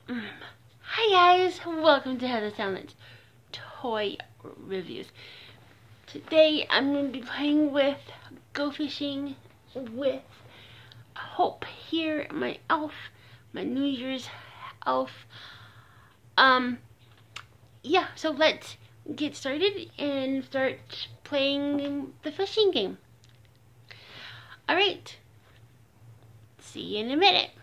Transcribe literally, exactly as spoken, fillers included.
Hi guys, welcome to Heather Talent Toy Reviews. Today I'm going to be playing with Go Fishing with Hope here, my elf, my New Year's elf. Um, yeah, so let's get started and start playing the fishing game. Alright, see you in a minute.